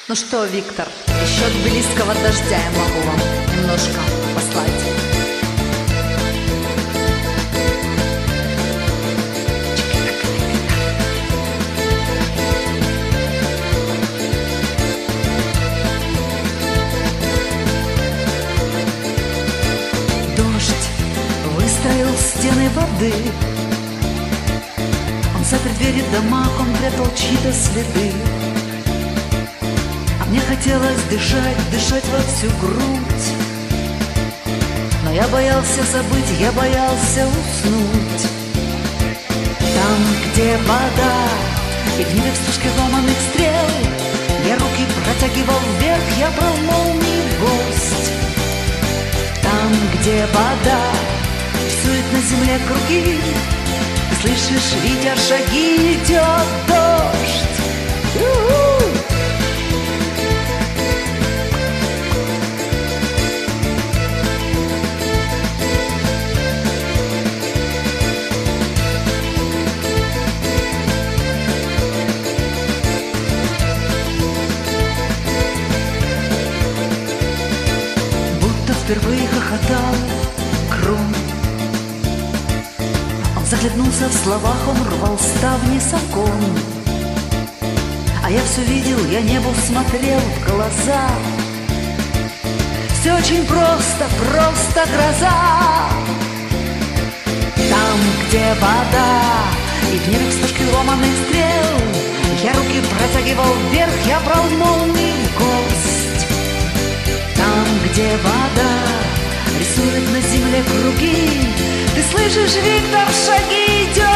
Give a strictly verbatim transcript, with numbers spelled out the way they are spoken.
Ну что, Виктор, еще от близкого дождя я могу вам немножко послать. Дождь выстроил стены воды, он запер двери в домах, он прятал чьи-то следы. Мне хотелось дышать, дышать во всю грудь, но я боялся забыть, я боялся уснуть. Там, где вода и гнили вспышки ломаных стрел, я руки протягивал вверх, я брал молнии в гость. Там, где вода рисует на земле круги, ты слышишь, видя шаги, идет дождь. У-у-у! Впервые хохотал Крум. Он захлебнулся в словах, он рвал ставни с окон. А я все видел, я небу смотрел в глаза. Все очень просто, просто гроза. Там, где вода и в небе вспышки ломаных стрел, я руки протягивал вверх, я брал молнии в гость. Там, где вода рисует на земле круги, ты слышишь, Виктор, шаги идет.